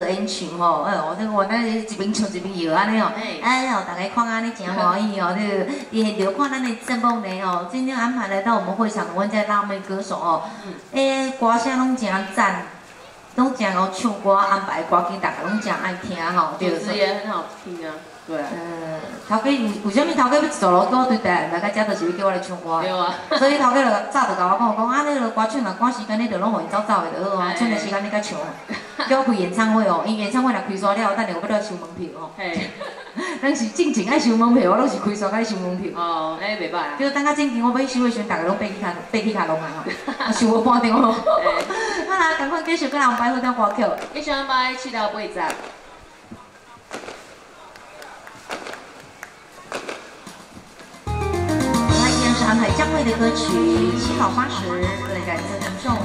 演唱吼，我咱一边唱一边摇安尼哦，哎呦，大家看安尼真欢喜哦，你现场看咱的节目呢哦，今天安排来到我们会场，阮这辣妹歌手哦，歌声拢真赞。 拢真好唱歌，安排歌曲，大家拢真爱听吼。 主持也很好听啊，对。 头家为什么头家要走路跟我对台来到遮，就是要叫我来唱歌。 对啊。所以头家就早就甲我讲啊，你个歌唱若赶时间，你就拢互因走走的就好啊，唱的时间你甲唱。叫我开演唱会哦，因演唱会若开煞了，等下我要收门票哦。嘿。咱是正经爱收门票，我拢是开煞爱收门票。哦，袂歹啊。就等较正经，我要收的时阵，大家拢爬起卡拢啊吼，收我半张哦。好啦，赶快继续跟人摆好点歌曲。 继续安排7到8集。 来，依然是安排姜惠的歌曲《7老80》，来感谢听众。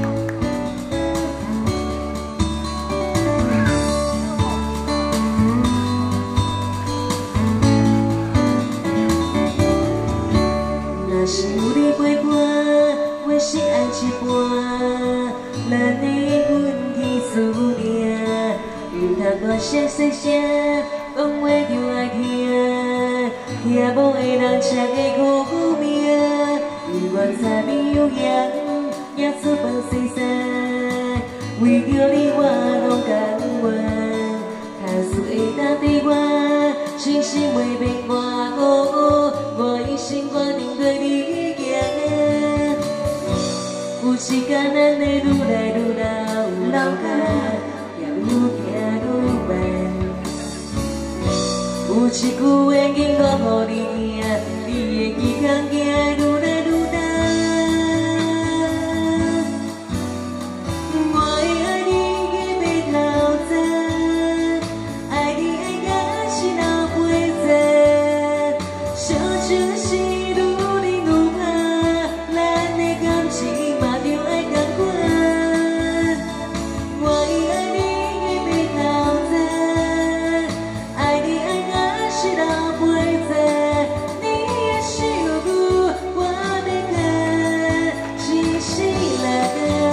若是有你陪伴，我心安一半。咱的运气注定，有通大声细声，讲话就爱听。听无的人才会苦命，永远柴米油盐也出饭细沙。为着你我拢甘愿，卡输会当对我，真心袂变换我一生决定对你行。有一天咱会愈来愈老甲，也愈行愈慢。有一句话永远互你听，你会记行行愈来愈重。我会爱你的白头发，爱你爱甲是老辈仔，相像是愈冷愈怕，咱的感情嘛着爱同款。我会爱你的白头发，爱你爱甲是老辈仔，你的手骨我要甲一世人。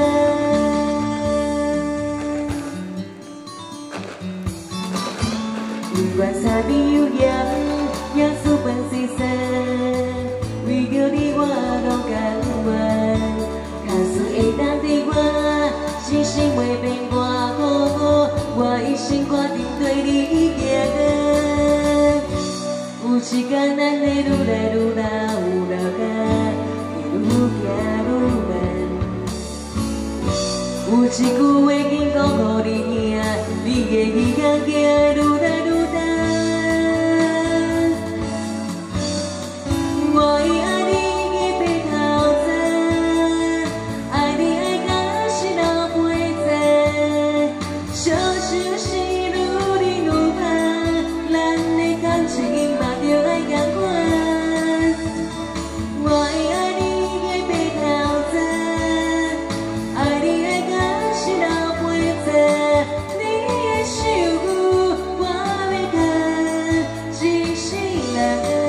不管柴米油盐，也出饭细沙。为着你我拢甘愿，卡输会当对我，真心袂变换我一生决定对你行。有一天咱会愈来愈老甲，会愈行愈慢。有一句话紧讲互你听，你会记行行愈来愈。 我会爱你的白头发，爱你爱甲是老辈仔，相像是愈冷愈怕，咱的感情嘛着爱同款。我会爱你的白头发，爱你爱甲是老辈仔，你的手骨我要甲一世人。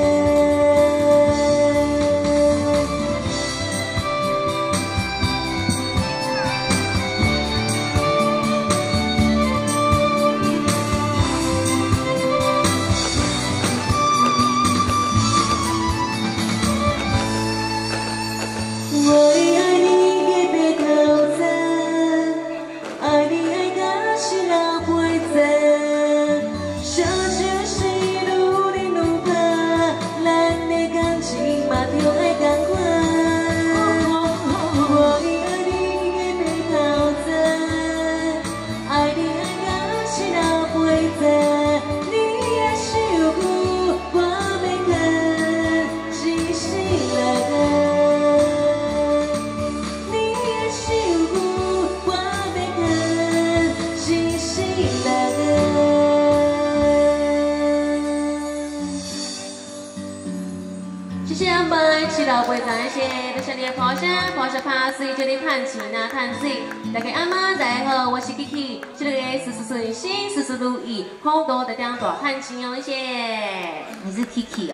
我会爱你的白头发，爱你爱甲是老辈仔，相像是愈冷愈怕，咱的感情嘛着爱同款。我会爱你的白头发，爱你爱甲是老辈仔，你的手骨我要甲一世人。 谢谢安排，7到8集，谢谢大家的捧场，捧场拍水，这里叹气呐叹水，大家阿妈大家好，我是 Kiki， 这个事事顺心，事事如意，好多的点大叹气哦，谢谢。 你是 Kiki。